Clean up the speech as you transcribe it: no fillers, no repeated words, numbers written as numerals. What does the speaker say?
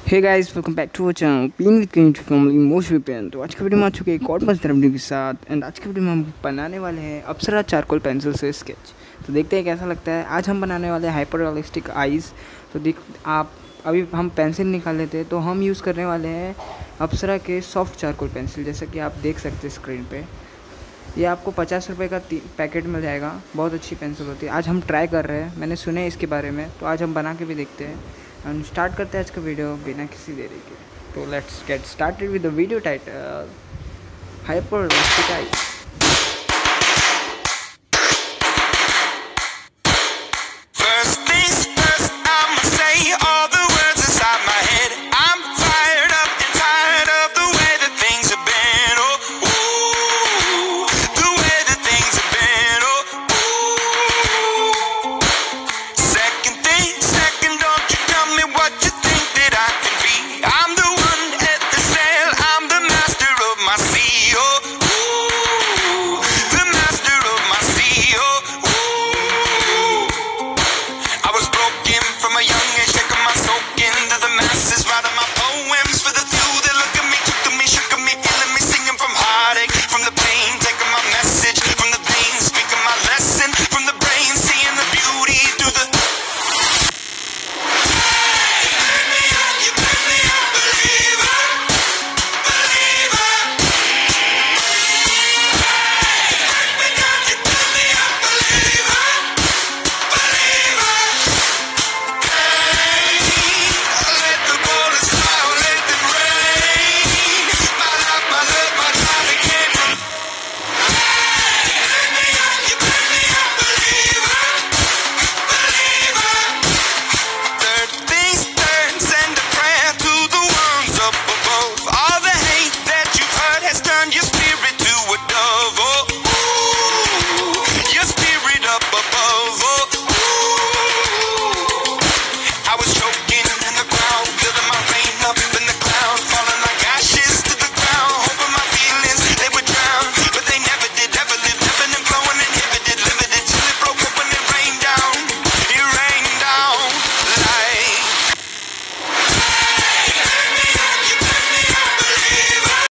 Hey guys, welcome back to our channel pin with create family most weapon. तो आज के video में आ चुके एक और मजेदार वीडियो के साथ। एंड आज के वीडियो में हम बनाने वाले हैं अप्सरा चारकोल पेंसिल से स्केच। तो देखते हैं कैसा लगता है। आज हम बनाने वाले हैं हाइपर रियलिस्टिक आइज़। तो देख आप अभी हम पेंसिल निकाल लेते हैं। तो हम यूज़ करने वाले हैं अप्सरा के सॉफ्ट चारकोल पेंसिल, जैसा कि आप देख सकते हैं स्क्रीन पर। ये आपको 50 रुपये का पैकेट मिल जाएगा। बहुत अच्छी पेंसिल होती है। आज हम ट्राई कर रहे हैं, मैंने सुने इसके बारे में, तो आज हम बना के भी देखते हैं। एंड स्टार्ट करते हैं आज का वीडियो बिना किसी देरी के। तो let's get started with the video title hyper realistic eyes. Your spirit up above.